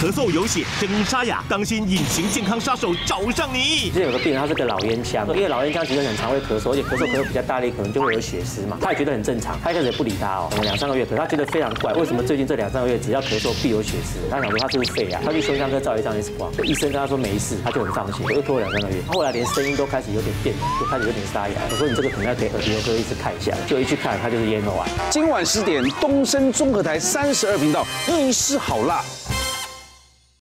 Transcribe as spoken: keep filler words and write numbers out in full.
咳嗽有血，声音沙哑，当心隐形健康杀手找上你。 之前有个病人，他是个老烟枪，因为老烟枪其实很常会咳嗽，而且咳嗽咳嗽比较大力，可能就会有血丝嘛。他也觉得很正常，他一开始也不理他哦，可能两三个月，可是他觉得非常怪，为什么最近这两三个月只要咳嗽必有血丝？他想说他是不是肺啊？他去胸腔科照一张 X 光，医生跟他说没事，他就很放心，又拖了两三个月。后来连声音都开始有点变了，就开始有点沙哑。我说你这个可能要给耳鼻喉科医师看一下，就一去看，他就是咽喉癌。 今晚十点，东升综合台三十二频道，医师好辣。